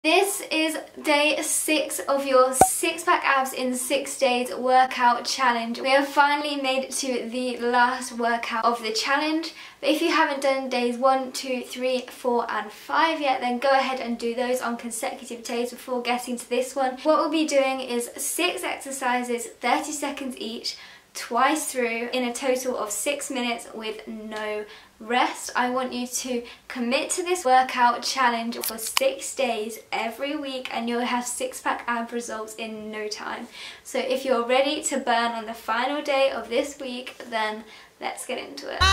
This is day 6 of your 6-pack abs in 6 days workout challenge. We have finally made it to the last workout of the challenge. But if you haven't done days 1, 2, 3, 4 and 5 yet, then go ahead and do those on consecutive days before getting to this one. What we'll be doing is 6 exercises, 30 seconds each, twice through in a total of 6 minutes with no rest. I want you to commit to this workout challenge for 6 days every week and you'll have 6-pack ab results in no time. So if you're ready to burn on the final day of this week, then let's get into it.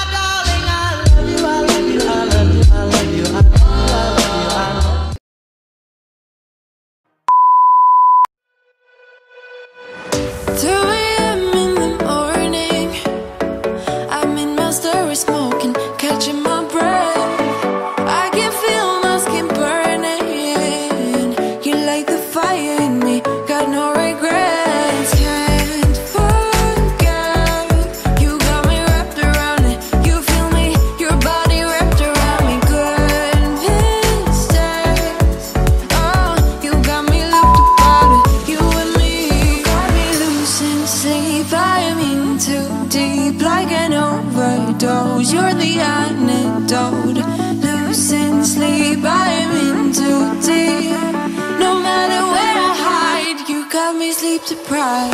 You're the antidote. Losing sleep, I'm in too deep. No matter where I hide, you got me sleep deprived.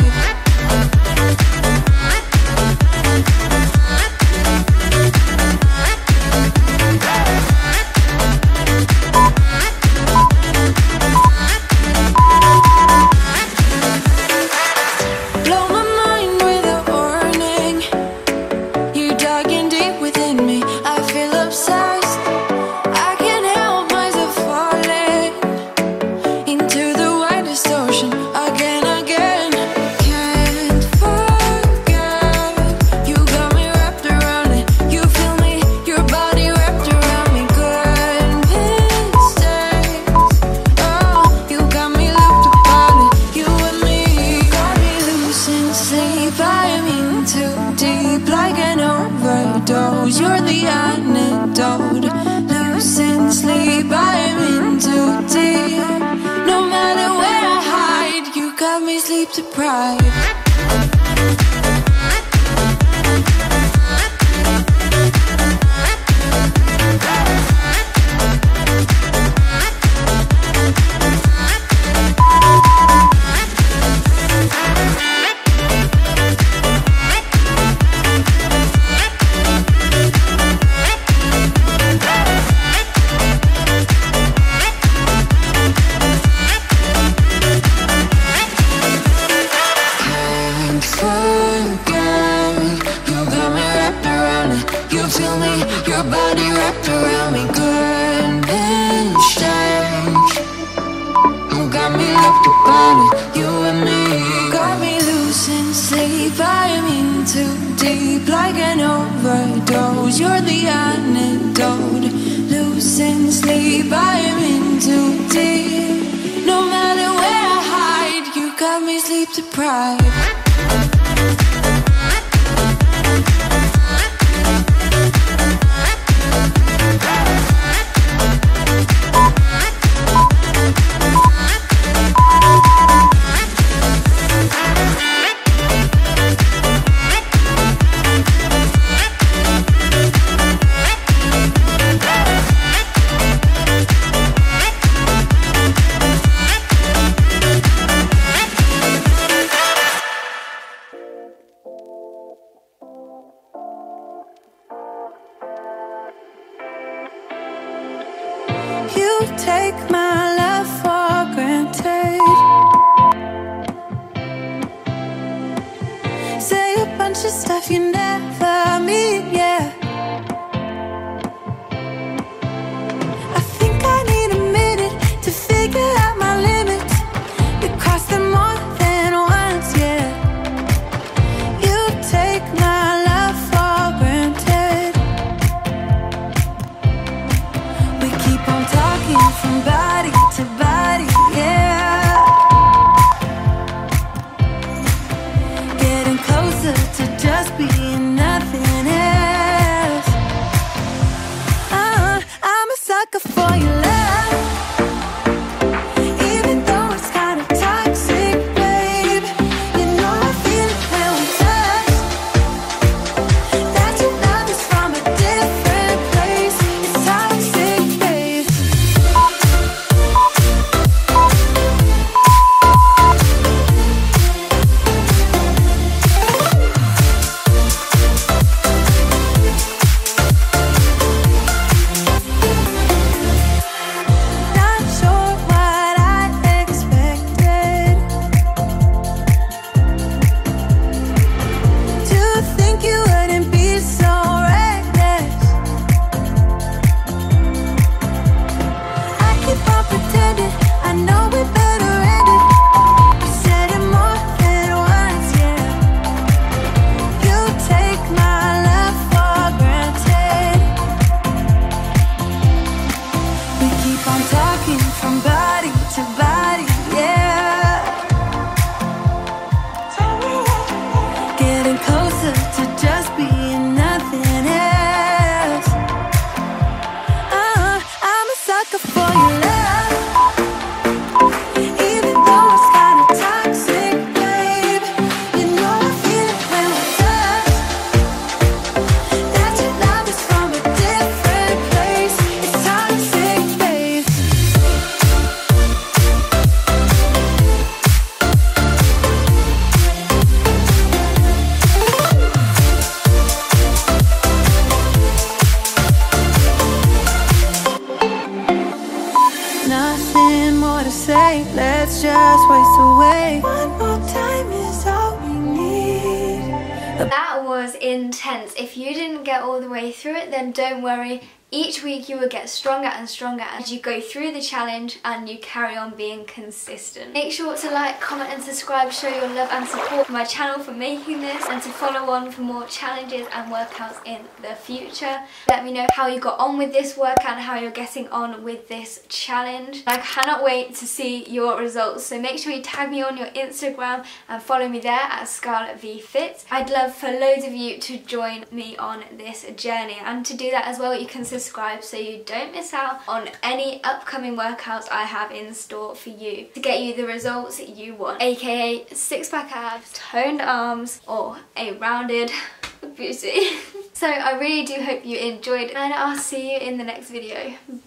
You're the antidote. Losing sleep, I'm in too deep. No matter where I hide, you got me sleep deprived. Your body wrapped around me, good and strange. You got me locked upon it, you and me. Got me losing sleep, I'm in too deep. Like an overdose, you're the antidote. Losing sleep, I'm in too deep. No matter where I hide, you got me sleep deprived. say, let's just waste away. One more time is all we need. That was intense. If you didn't get all the way through it, then don't worry. Each week you will get stronger and stronger as you go through the challenge and you carry on being consistent. Make sure to like, comment and subscribe, show your love and support for my channel for making this, and to follow on for more challenges and workouts in the future. Let me know how you got on with this workout and how you're getting on with this challenge. I cannot wait to see your results, so make sure you tag me on your Instagram and follow me there at Scarlett V Fit. I'd love for loads of you to join me on this journey, and to do that as well you can subscribe so you don't miss out on any upcoming workouts I have in store for you to get you the results you want, aka six-pack abs, toned arms, or a rounded booty. So I really do hope you enjoyed, and I'll see you in the next video.